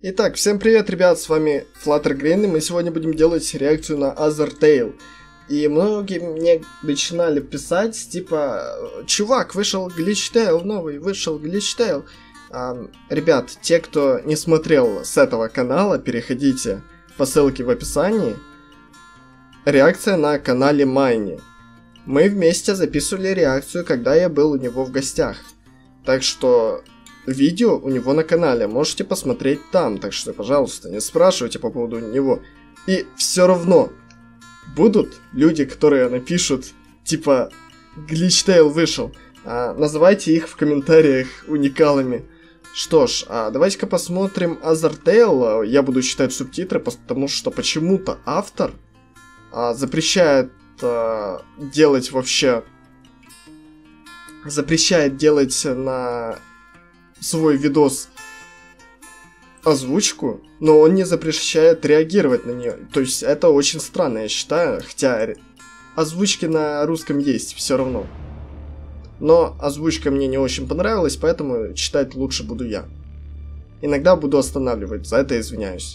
Итак, всем привет, ребят, с вами Flutter Green, и мы сегодня будем делать реакцию на Othertale. И многие мне начинали писать, типа, чувак, вышел Glitchtail новый, вышел Glitchtail. Ребят, те, кто не смотрел с этого канала, переходите по ссылке в описании. Реакция на канале Майни. Мы вместе записывали реакцию, когда я был у него в гостях. Так что видео у него на канале, можете посмотреть там. Так что, пожалуйста, не спрашивайте по поводу него. И все равно будут люди, которые напишут, типа, Glitchtail вышел. Называйте их в комментариях уникалами. Что ж, давайте-ка посмотрим Othertale. Я буду читать субтитры, потому что почему-то автор запрещает делать вообще... Запрещает делать на свой видос озвучку, но он не запрещает реагировать на нее. То есть это очень странно, я считаю, хотя озвучки на русском есть все равно. Но озвучка мне не очень понравилась, поэтому читать лучше буду я. Иногда буду останавливать, за это извиняюсь.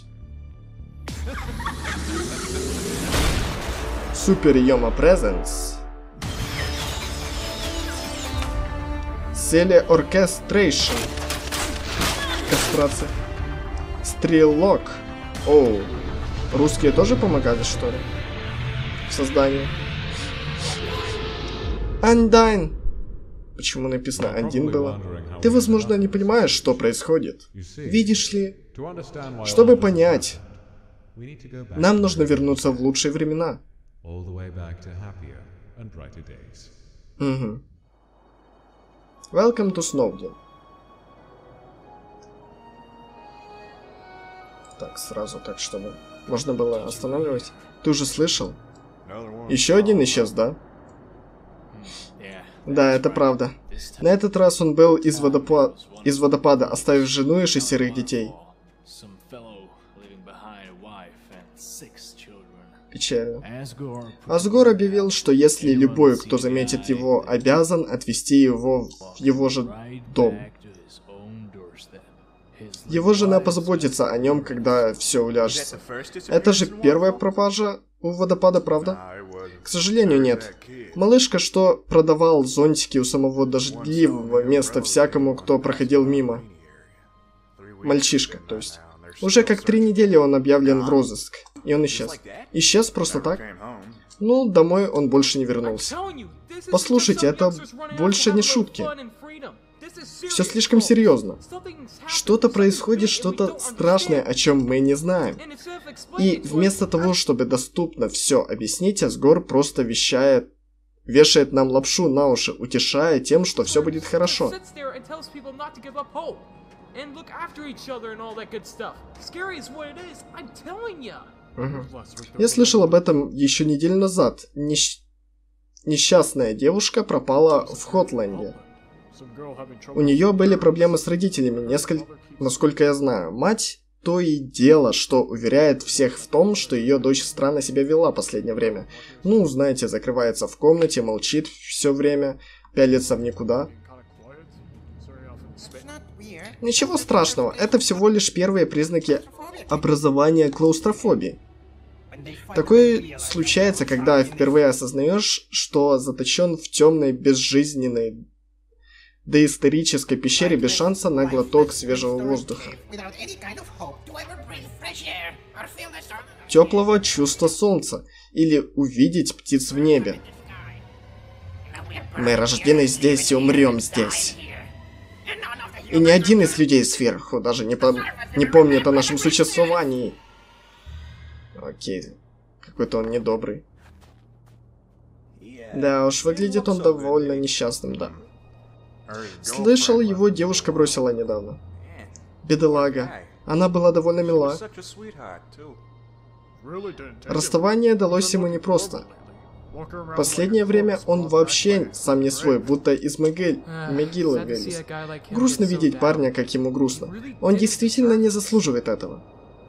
Super Yoma Presents. Селе Orchestration. Кастрация. Стрелок. Оу. Русские тоже помогали, что ли? В создании. Undyne. Почему написано Андин было? Ты, возможно, не понимаешь, что происходит. Видишь ли? Чтобы понять, нам нужно вернуться в лучшие времена. Угу. Welcome to Snowden. Так, сразу так, чтобы можно было останавливать. Ты уже слышал? Еще один исчез, да? Да, это правда. На этот раз он был из водопада, оставив жену и 6 детей. Печально. Асгор объявил, что если любой, кто заметит его, обязан отвезти его в его же дом. Его жена позаботится о нем, когда все уляжется. Это же первая пропажа у водопада, правда? К сожалению, нет. Малышка, что продавал зонтики у самого дождливого места всякому, кто проходил мимо. Мальчишка, то есть. Уже как 3 недели он объявлен в розыск. И он исчез. Исчез просто так? Ну, домой он больше не вернулся. Послушайте, это больше не шутки. Все слишком серьезно. Что-то происходит, что-то страшное, о чем мы не знаем. И вместо того, чтобы доступно все объяснить, Асгор просто вешает нам лапшу на уши, утешая тем, что все будет хорошо. Я слышал об этом еще неделю назад. Несчастная девушка пропала в Хотленде. У нее были проблемы с родителями, насколько я знаю. Мать то и дело, что уверяет всех в том, что ее дочь странно себя вела последнее время. Ну, знаете, закрывается в комнате, молчит все время, пялится в никуда. Ничего страшного, это всего лишь первые признаки образования клаустрофобии. Такое случается, когда впервые осознаешь, что заточен в темной, безжизненной, доисторической пещере без шанса на глоток свежего воздуха. Теплого чувства солнца или увидеть птиц в небе. Мы рождены здесь и умрем здесь. И ни один из людей сверху даже не помнит о нашем существовании. Окей, какой-то он недобрый. Да уж, выглядит он довольно несчастным, да. Слышал, его девушка бросила недавно. Бедолага. Она была довольно мила. Расставание далось ему непросто. Последнее время он вообще сам не свой, будто из могилы вылез. Грустно видеть парня, как ему грустно. Он действительно не заслуживает этого.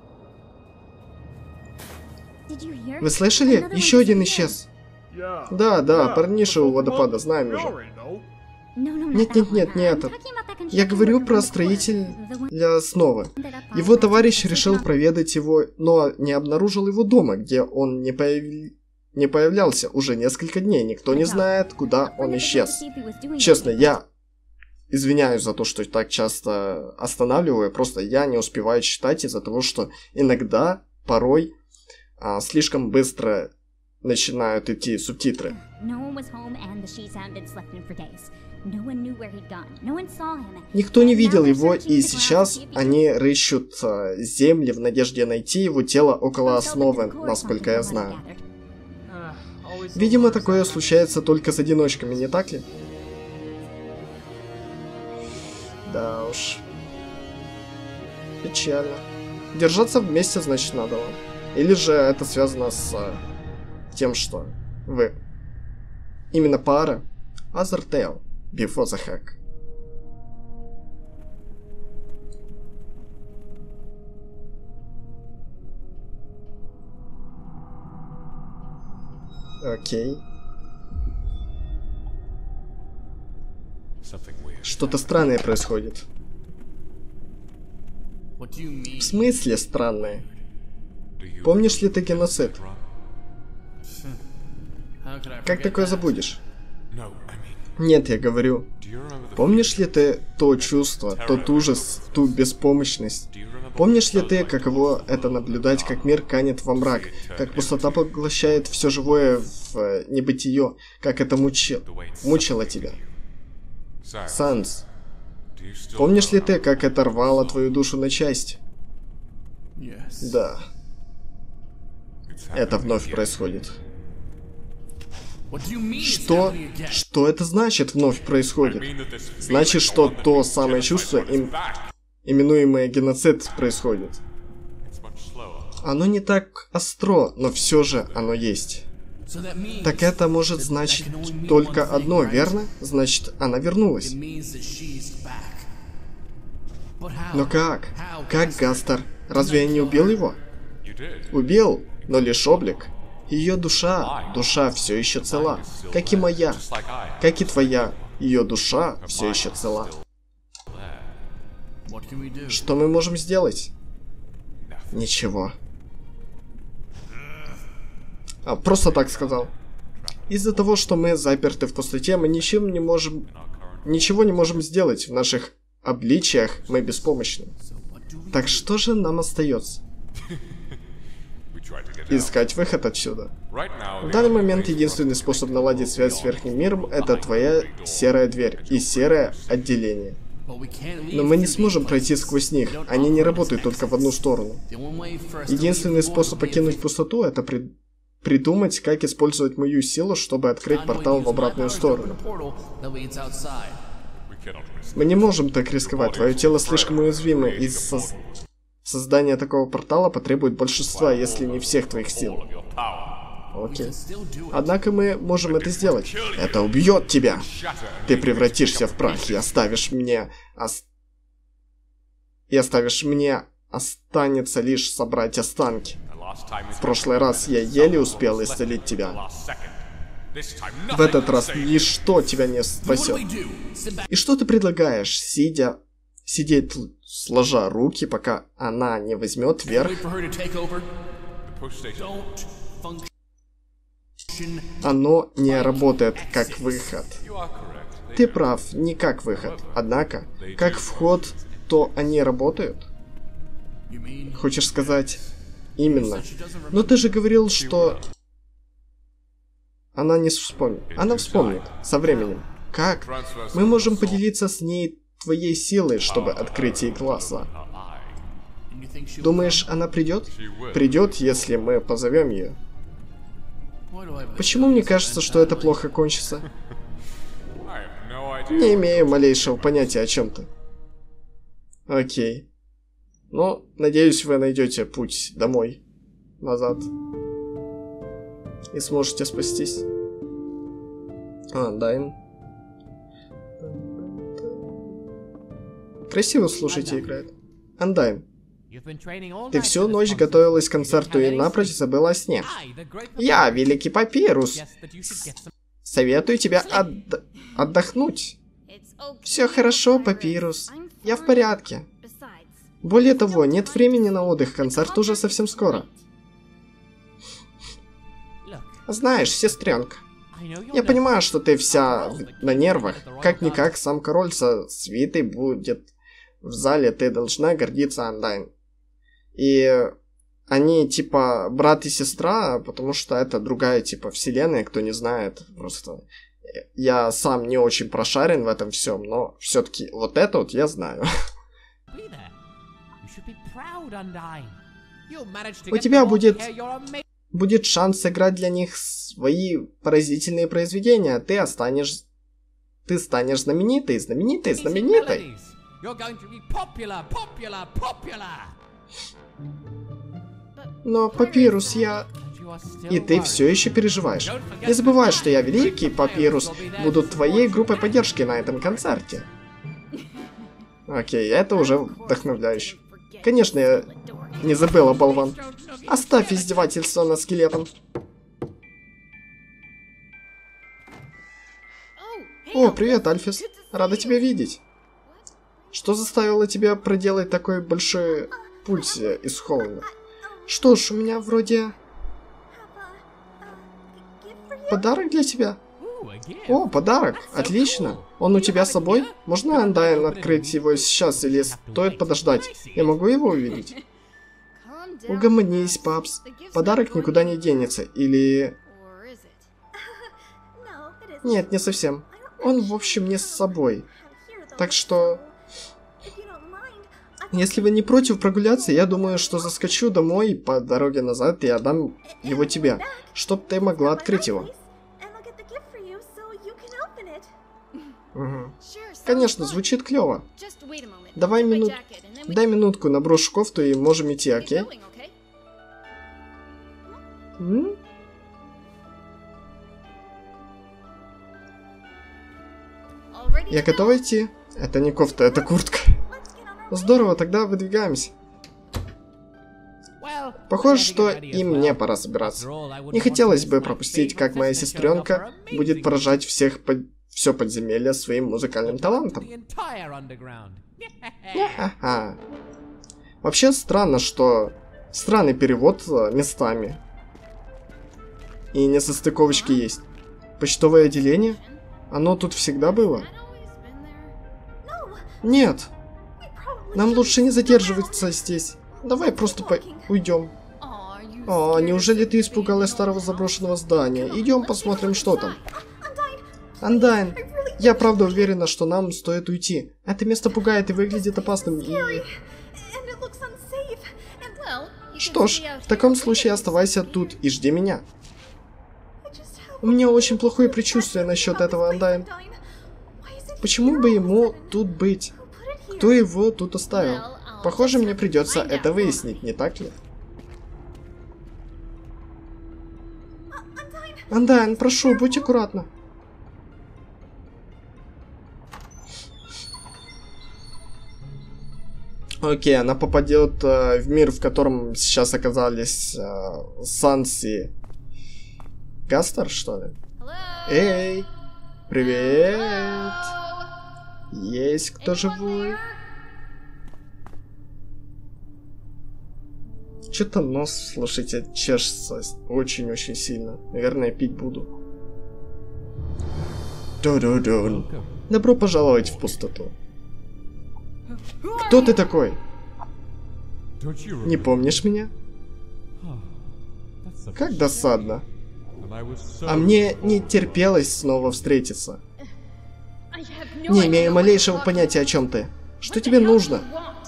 Вы слышали? Еще один исчез. Да, парниша у водопада, знаем уже. Нет, не этот. Я говорю про строителя снова. Его товарищ решил проведать его, но не обнаружил его дома, где он не появлялся уже несколько дней. Никто не знает, куда он исчез. Честно, я извиняюсь за то, что так часто останавливаю, просто я не успеваю читать из-за того, что иногда, порой, слишком быстро начинают идти субтитры. Никто не видел его, и сейчас они рыщут земли в надежде найти его тело около основы, насколько я знаю. Видимо, такое случается только с одиночками, не так ли? Да уж. Печально. Держаться вместе, значит, надо вам. Или же это связано с тем, что вы именно пара. Azertale, before the hack. Окей. Что-то странное происходит. В смысле странное? Помнишь ли ты геноцид? Как такое забудешь? Нет, я говорю. Помнишь ли ты то чувство, тот ужас, ту беспомощность? Помнишь ли ты, каково это наблюдать, как мир канет во мрак, как пустота поглощает все живое в небытие, как это мучило тебя? Санс, помнишь ли ты, как это рвало твою душу на части? Да. Это вновь происходит. Что? Что это значит вновь происходит? Значит, что то самое чувство, именуемое геноцид, происходит. Оно не так остро, но все же оно есть. Так это может значить только одно, верно? Значит, она вернулась. Но как? Как, Гастер? Разве я не убил его? Убил, но лишь облик. Ее душа все еще цела, как и моя, как и твоя. Ее душа все еще цела. Что мы можем сделать? Ничего. Просто так сказал. Из-за того, что мы заперты в пустоте, мы ничего не можем сделать. В наших обличиях мы беспомощны. Так что же нам остается? Искать выход отсюда. В данный момент единственный способ наладить связь с верхним миром — это твоя серая дверь и серое отделение. Но мы не сможем пройти сквозь них, они не работают только в одну сторону. Единственный способ покинуть пустоту — это придумать, как использовать мою силу, чтобы открыть портал в обратную сторону. Мы не можем так рисковать, твое тело слишком уязвимо, и создание такого портала потребует большинства, если не всех твоих сил. Окей. Однако мы можем это сделать. Это убьет тебя! Ты превратишься в прах и оставишь мне... останется лишь собрать останки. В прошлый раз я еле успел исцелить тебя. В этот раз ничто тебя не спасет. И что ты предлагаешь, сидеть сложа руки, пока она не возьмет верх? Оно не работает как выход. Ты прав, не как выход. Однако, как вход, то они работают? Хочешь сказать... Именно. Но ты же говорил, что... Она не вспомнит. Она вспомнит. Со временем. Как? Мы можем поделиться с ней твоей силой, чтобы открыть ей глаза. Думаешь, она придет? Придет, если мы позовем ее. Почему мне кажется, что это плохо кончится? Не имею малейшего понятия о чем-то. Окей. Но, надеюсь, вы найдете путь домой, назад. И сможете спастись. Дайн. Красиво, слушайте, играет. Андайн. Ты всю ночь готовилась к концерту и напрочь забыла о сне. Я, Великий Папирус, советую тебе отдохнуть. Все хорошо, Папирус. Я в порядке. Более того, нет времени на отдых, концерт уже совсем скоро. Знаешь, сестренка, я понимаю, что ты вся на нервах. Как-никак, сам король со свитой будет в зале, ты должна гордиться Андайн. И они типа брат и сестра, потому что это другая типа вселенная, кто не знает. Просто я сам не очень прошарен в этом всем, но все-таки вот это вот я знаю. У тебя будет шанс сыграть для них свои поразительные произведения. Ты станешь знаменитой. Но, Папирус, И ты все еще переживаешь. Не забывай, что я великий, Папирус, буду твоей группой поддержки на этом концерте. Окей, это уже вдохновляюще. Конечно, я не забыла, болван. Оставь издевательство над скелетом. О, привет, Альфис. Рада тебя видеть. Что заставило тебя проделать такой большой путь из холода? Что ж, у меня вроде... Подарок для тебя? О, подарок. Отлично. Он у тебя с собой? Можно Андайн открыть его сейчас или стоит подождать? Я могу его увидеть? Угомонись, папс. Подарок никуда не денется. Или... Нет, не совсем. Он, в общем, не с собой. Так что... Если вы не против прогуляться, я думаю, что заскочу домой по дороге назад и отдам его тебе, чтоб ты могла открыть его. Угу. Конечно, звучит клево. Дай минутку, наброшу кофту и можем идти, окей? Я готова идти? Это не кофта, это куртка. Здорово, тогда выдвигаемся. Похоже, что и мне пора собираться. Не хотелось бы пропустить, как моя сестренка будет поражать все подземелье своим музыкальным талантом. Вообще странно, что... Странный перевод местами. И несостыковочки есть. Почтовое отделение? Оно тут всегда было? Нет. Нам лучше не задерживаться здесь. Давай просто уйдем. О, неужели ты испугалась старого заброшенного здания? Идем посмотрим, что там. Андайн, я правда уверена, что нам стоит уйти. Это место пугает и выглядит опасным, и... Что ж, в таком случае оставайся тут и жди меня. У меня очень плохое предчувствие насчет этого, Андайн. Почему бы ему тут быть? Кто его тут оставил? Похоже, мне придется это выяснить, не так ли? Андайн, прошу, будь аккуратна. Окей, она попадет в мир, в котором сейчас оказались Санс и Гастер, что ли? Эй, привет. Есть кто живой? Что-то нос, слушайте, чешется очень-очень сильно. Наверное, пить буду. Добро пожаловать в пустоту. Кто ты такой? Не помнишь меня? Как досадно. А мне не терпелось снова встретиться. Не имею малейшего понятия, о чем ты. Что тебе нужно?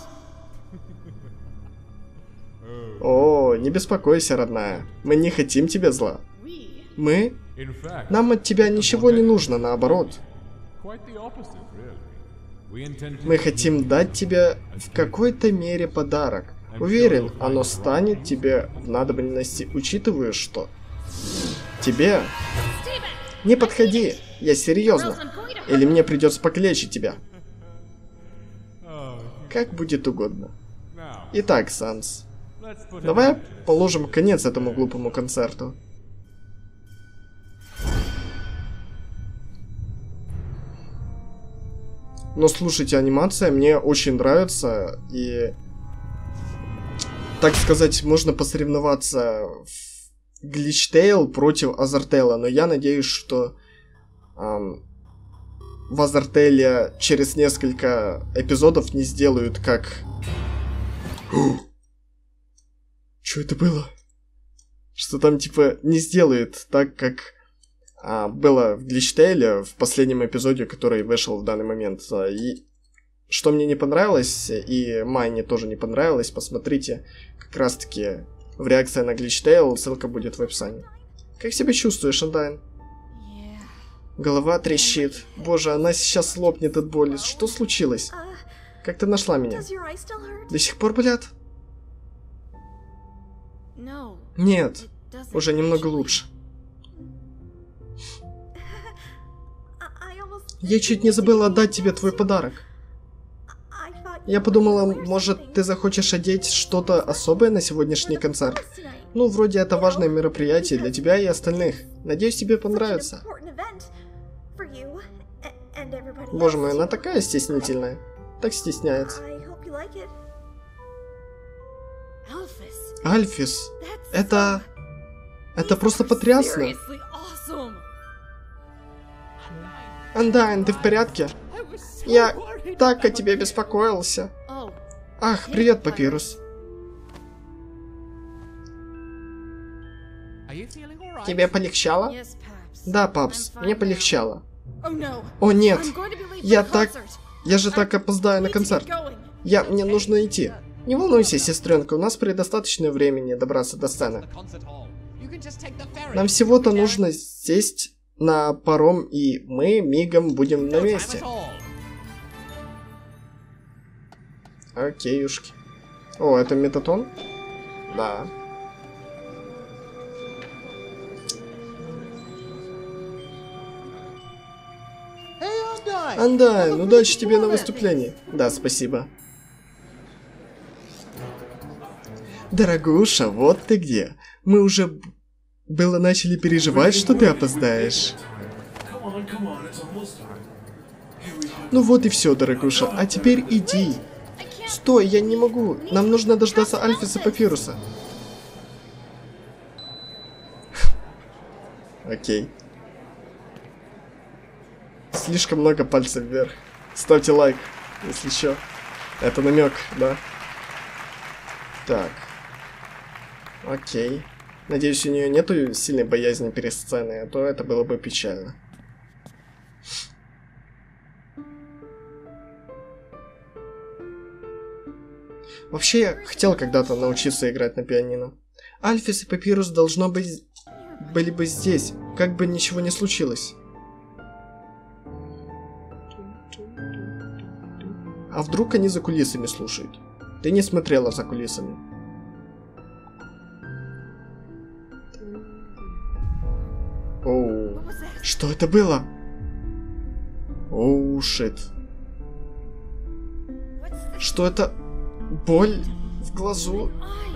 О, не беспокойся, родная. Мы не хотим тебе зла. Мы? Нам от тебя ничего не нужно, наоборот. Мы хотим дать тебе в какой-то мере подарок. Уверен, оно станет тебе в надобности, учитывая, что... Тебе... Не подходи, я серьезно. Или мне придется покалечить тебя. Как будет угодно. Итак, Санс, давай положим конец этому глупому концерту. Но слушайте, анимация мне очень нравится. И, так сказать, можно посоревноваться в Glitch Tale против Azartale. Но я надеюсь, что в Azartale через несколько эпизодов не сделают как... Что это было? Что там типа не сделают так, как было в Glitch Tale в последнем эпизоде, который вышел в данный момент. И что мне не понравилось, и Майне тоже не понравилось, посмотрите как раз-таки в реакции на Glitch Tale, ссылка будет в описании. Как себя чувствуешь, Undyne? Голова трещит. Боже, она сейчас лопнет от боли. Что случилось? Как ты нашла меня? До сих пор болят? Нет, уже немного лучше. Я чуть не забыла отдать тебе твой подарок. Я подумала, может, ты захочешь одеть что-то особое на сегодняшний концерт? Ну, вроде это важное мероприятие для тебя и остальных. Надеюсь, тебе понравится. Боже мой, она такая стеснительная. Так стесняется. Альфис, это просто потрясно. Undyne, ты в порядке? Я так о тебе беспокоился. Ах, привет, Папирус. Тебе полегчало? Да, Папс, мне полегчало. О нет, я же так опоздаю на концерт. Мне нужно идти. Не волнуйся, сестренка, у нас предостаточно времени добраться до сцены. Нам всего-то нужно сесть на паром, и мы мигом будем на месте. Окейушки. О, это Метатон? Да. Undyne, удачи тебе на выступлении. Да, спасибо. Дорогуша, вот ты где. Мы уже было начали переживать, что ты опоздаешь. Ну вот и все, дорогуша. А теперь иди. Стой, я не могу. Нам нужно дождаться Альфиса Папируса. Окей. Слишком много пальцев вверх. Ставьте лайк, если что. Это намек, да? Так. Окей. Надеюсь, у нее нету сильной боязни перед сценой, а то это было бы печально. Вообще, я хотел когда-то научиться играть на пианино. Альфис и Папирус должно быть... были бы здесь, как бы ничего не случилось. А вдруг они за кулисами слушают? Ты не смотрела за кулисами. Оу, что это было? Оу, шит. Что это? Боль в глазу?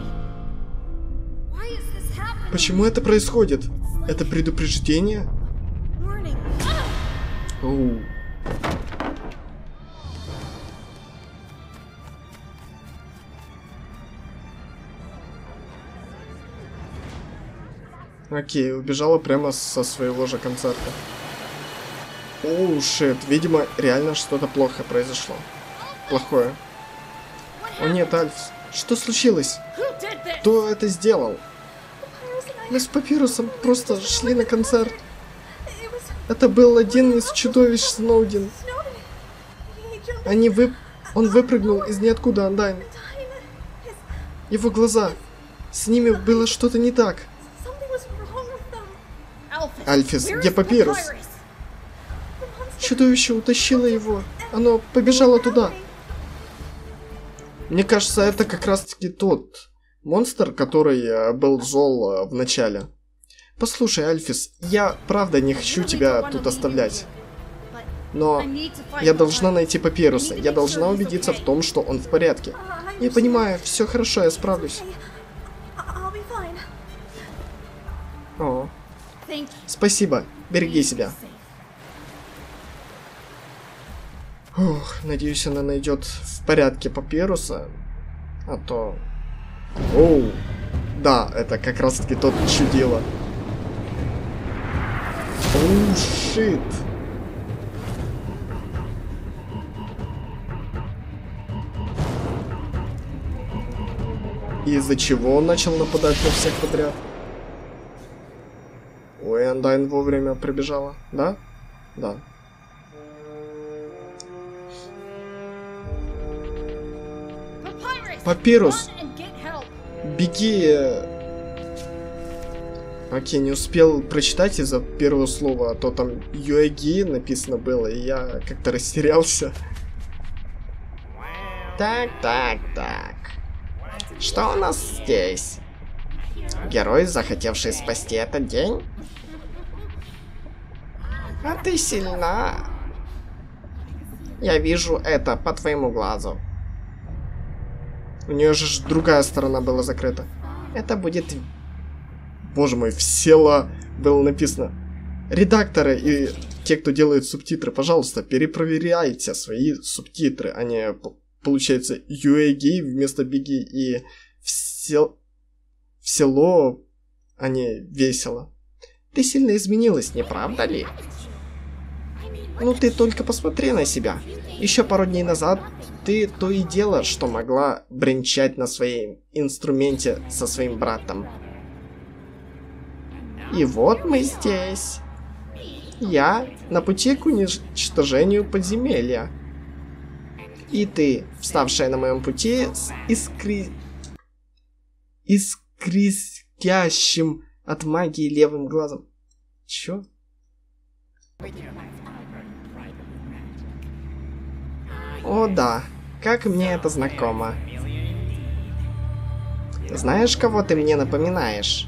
Почему это происходит? Это предупреждение? Оу. Окей, убежала прямо со своего же концерта. Оу, шит, видимо, реально что-то плохо произошло. Плохое. О нет, Альфс, что случилось? Кто это сделал? Мы с Папирусом просто шли на концерт. Это был один из чудовищ Сноуден. Он выпрыгнул из ниоткуда, Undyne. Его глаза. С ними было что-то не так. Альфис, где Папирус? Чудовище утащило его. Оно побежало туда. Мне кажется, это как раз-таки тот монстр, который был зол в начале. Послушай, Альфис, я правда не хочу тебя тут оставлять. Но я должна найти Папируса. Я должна убедиться в том, что он в порядке. Я понимаю, все хорошо, я справлюсь. О. Спасибо, береги себя. Ух, надеюсь, она найдет в порядке папируса. А то... Оу! Да, это как раз таки тот чудило. Оу, шит! Из-за чего он начал нападать на всех подряд? Ой, Андайн вовремя прибежала. Да? Да. Папирус! Беги! Окей, не успел прочитать из-за первого слова, а то там Юэги написано было, и я как-то растерялся. Так. Что у нас здесь? Герой, захотевший спасти этот день? А ты сильна. Я вижу это по твоему глазу. У нее же другая сторона была закрыта. Это будет... Боже мой, в села было написано. Редакторы и те, кто делает субтитры, пожалуйста, перепроверяйте свои субтитры, а не, получается, UAG вместо беги и в село, а не весело. Ты сильно изменилась, не правда ли? Ну ты только посмотри на себя. Еще пару дней назад ты то и дело, что могла бренчать на своем инструменте со своим братом. И вот мы здесь. Я на пути к уничтожению подземелья. И ты, вставшая на моем пути с искрящим от магии левым глазом. Чё? О да, как мне это знакомо. Знаешь, кого ты мне напоминаешь?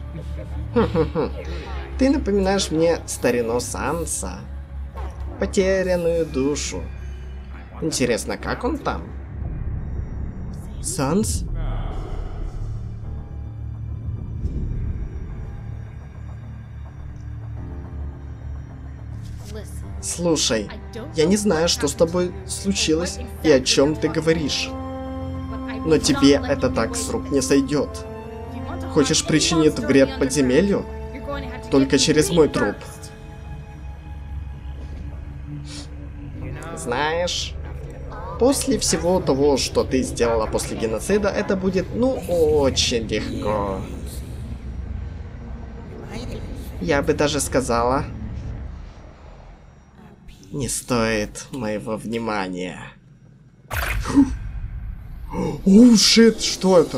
Ты напоминаешь мне старину Санса. Потерянную душу. Интересно, как он там? Санс? Слушай, я не знаю, что с тобой случилось и о чем ты говоришь. Но тебе это так с рук не сойдет. Хочешь причинить вред подземелью? Только через мой труп. Знаешь, после всего того, что ты сделала после геноцида, это будет, ну, очень легко. Я бы даже сказала, не стоит моего внимания. Оу, шит, что это?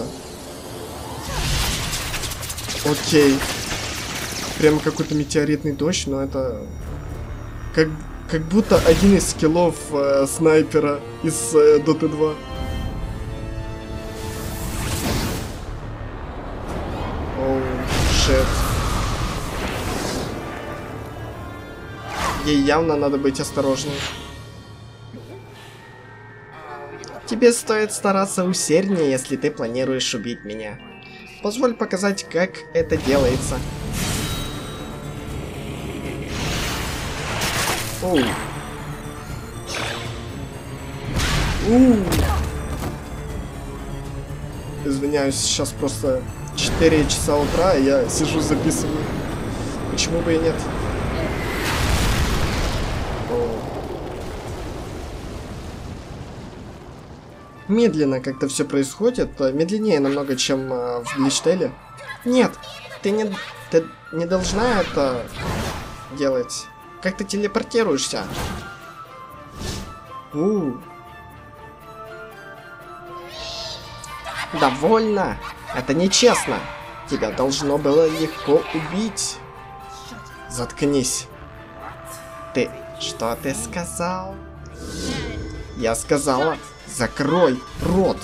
Окей. Прямо какой-то метеоритный дождь, но это... Как будто один из скиллов снайпера из Dota 2. Оу, шит. Ей явно надо быть осторожной. Тебе стоит стараться усерднее, если ты планируешь убить меня. Позволь показать, как это делается. Оу. Извиняюсь, сейчас просто 4 часа утра, и я сижу записываю. Почему бы и нет? Медленно как-то все происходит, медленнее намного, чем в Гличтейле. Нет, ты не должна это делать. Как ты телепортируешься? Довольно. Это нечестно. Тебя должно было легко убить. Заткнись. Что ты сказал? Я сказала... Закрой рот.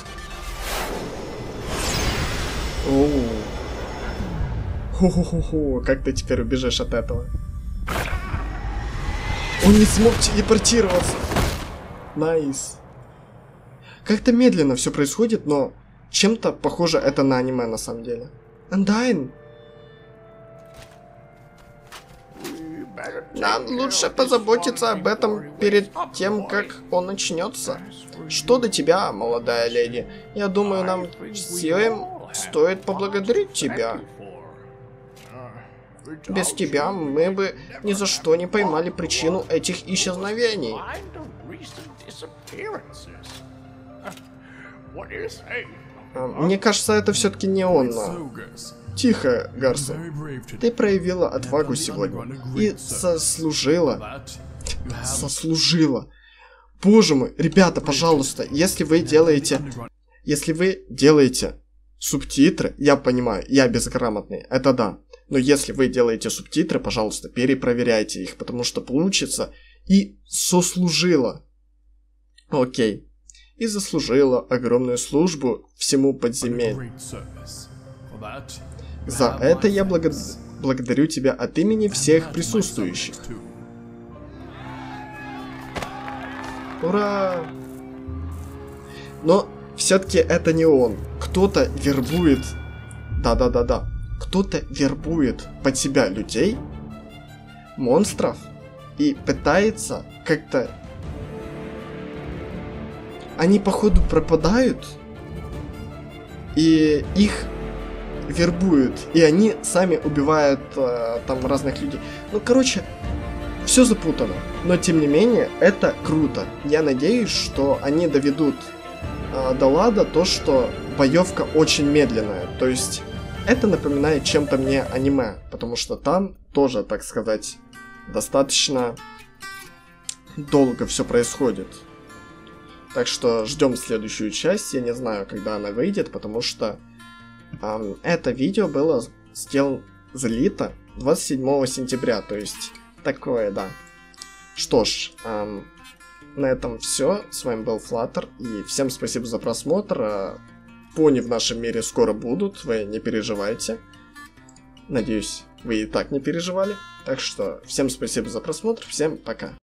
Ху-ху-ху-ху, как ты теперь убежишь от этого? Он не смог телепортироваться. Найс. Как-то медленно все происходит, но чем-то похоже это на аниме на самом деле. Андайн. Нам лучше позаботиться об этом перед тем, как он начнется. Что до тебя, молодая леди? Я думаю, нам всем стоит поблагодарить тебя. Без тебя мы бы ни за что не поймали причину этих исчезновений. Мне кажется, это все-таки не он. Тихо, Гарсон. Ты проявила отвагу сегодня. И сослужила. Боже мой, ребята, пожалуйста, если вы делаете субтитры, я понимаю, я безграмотный, это да. Но если вы делаете субтитры, пожалуйста, перепроверяйте их, потому что получится и сослужила. Окей. И заслужила огромную службу всему подземелью. За это я благодарю тебя от имени всех присутствующих. Ура! Но все-таки это не он. Кто-то вербует... Да. Кто-то вербует под себя людей, монстров, и пытается как-то... Они, походу, пропадают, и их вербуют, и они сами убивают там разных людей. Ну, короче, все запутано, но тем не менее, это круто. Я надеюсь, что они доведут до лада то, что боевка очень медленная, то есть это напоминает чем-то мне аниме, потому что там тоже, так сказать, достаточно долго все происходит. Так что ждем следующую часть, я не знаю, когда она выйдет, потому что это видео было залито 27 сентября, то есть такое, да. Что ж, на этом все. С вами был Flutter, и всем спасибо за просмотр. Пони в нашем мире скоро будут, вы не переживайте. Надеюсь, вы и так не переживали. Так что всем спасибо за просмотр, всем пока.